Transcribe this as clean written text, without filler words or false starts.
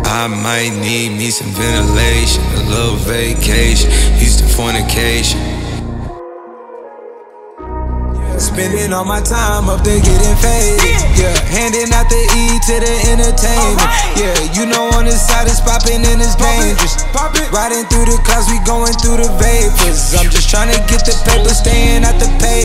I might need me some ventilation, a little vacation, used to fornication. Spending all my time up there getting faded, yeah. Handing out the E to the entertainment, yeah. You know on this side it's popping and it's dangerous. Riding through the clouds, we going through the vapors. I'm just trying to get the paper, staying at the pay.